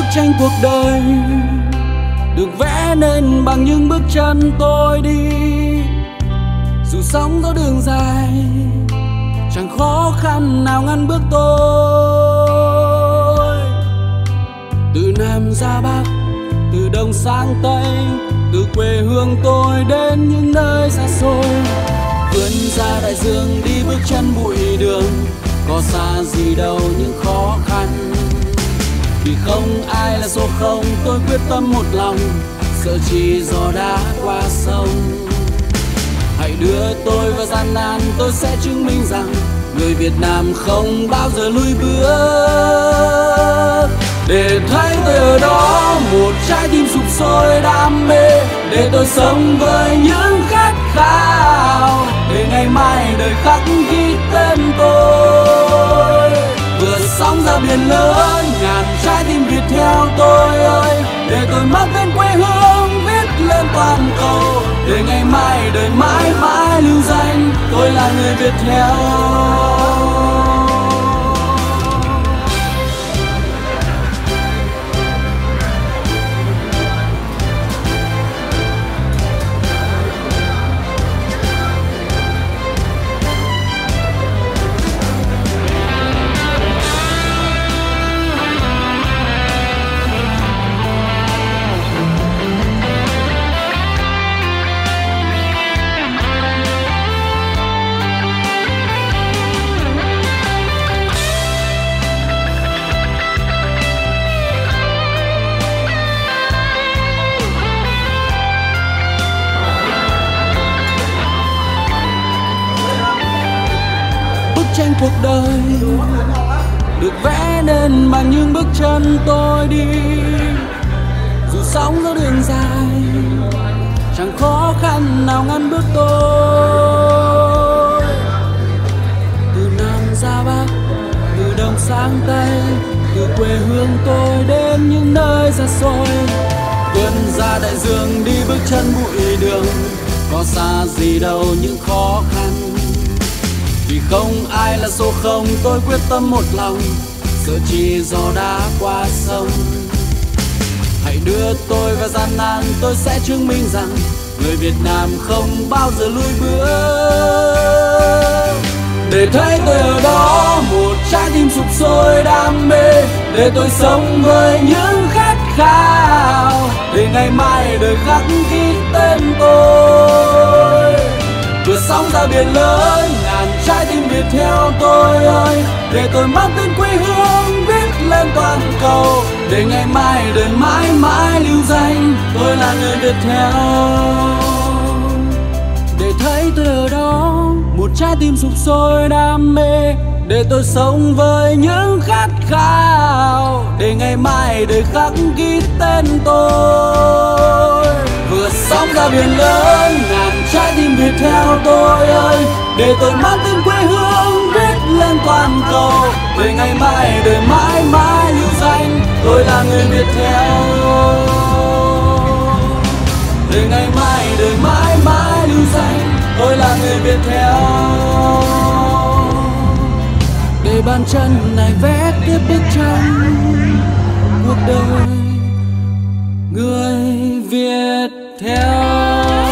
Bức tranh cuộc đời được vẽ nên bằng những bước chân tôi đi. Dù sóng gió đường dài, chẳng khó khăn nào ngăn bước tôi. Từ Nam ra Bắc, từ Đông sang Tây, từ quê hương tôi đến những nơi xa xôi. Vươn ra đại dương đi bước chân bụi đường, có xa gì đâu những khó khăn. Vì không ai là số không, tôi quyết tâm một lòng, sợ chi gió đã qua sông. Hãy đưa tôi vào gian nan, tôi sẽ chứng minh rằng người Việt Nam không bao giờ lùi bước. Để thấy tôi ở đó, một trái tim sục sôi đam mê, để tôi sống với những khát khao, để ngày mai đời khắc ghi tên tôi. Vượt sóng ra biển lớn, ngàn trái tim Việt theo tôi ơi, để tôi mang tên quê hương viết lên toàn cầu, để ngày mai đời mãi mãi lưu danh tôi là người Việt theo. Tranh cuộc đời được vẽ nên bằng những bước chân tôi đi. Dù sóng gió đường dài, chẳng khó khăn nào ngăn bước tôi. Từ Nam ra Bắc, từ Đông sang Tây, từ quê hương tôi đến những nơi xa xôi. Vươn ra đại dương đi bước chân bụi đường, có xa gì đâu những khó khăn. Vì không ai là số không, tôi quyết tâm một lòng, sợ chi gió đã qua sông. Hãy đưa tôi vào gian nan, tôi sẽ chứng minh rằng người Việt Nam không bao giờ lùi bước. Để thấy tôi ở đó, một trái tim sục sôi đam mê, để tôi sống với những khát khao, để ngày mai đời khắc ghi tên tôi. Vượt sóng ra biển lớn, ngàn trái tim Việt theo tôi ơi, để tôi mang tên quê hương viết lên toàn cầu, để ngày mai đời mãi mãi lưu danh tôi là người Việt theo. Để thấy tôi ở đó, một trái tim sục sôi đam mê, để tôi sống với những khát khao, để ngày mai đời khắc ghi tên tôi. Vượt sóng ra biển lớn, ngàn trái tim Việt theo tôi ơi, để tôi mang tên quê hương viết lên toàn cầu, để ngày mai đời mãi mãi lưu danh tôi là người Việt theo. Để ngày mai đời mãi mãi lưu danh tôi là người Việt theo. Để bàn chân này vẽ tiếp bức tranh cuộc đời người Việt theo.